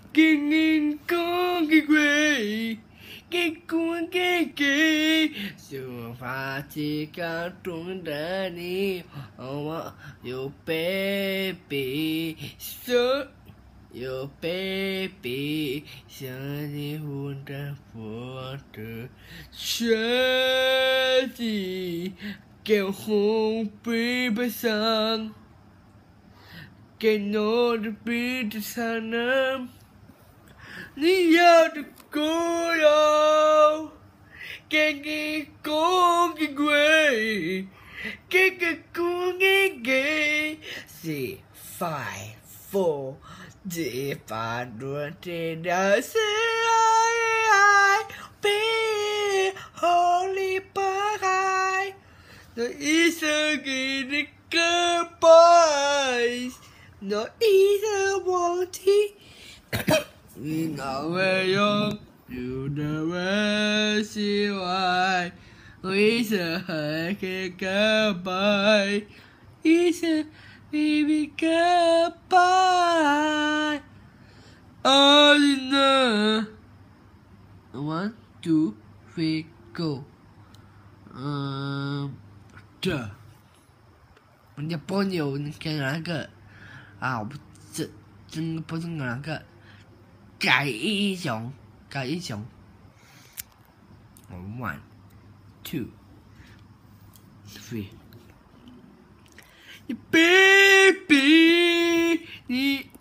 kinh nghìn con cái quê cái cuốn cái dù phải chỉ có trung đã đi mà yêu baby so yêu baby想你忽然我的设计给红笔背上给我的笔的上呢你要的歌谣给你讲给鬼给个故给 4 5 4 chỉ và đua trên đời sẽ ai be holy pie nó is a good boys nó is a wanty we know where you never see why we say goodbye is a baby goodbye all in the 1 2 3 go 这人家波牛你看哪个啊我真不是哪个改一种1 2 3 baby 你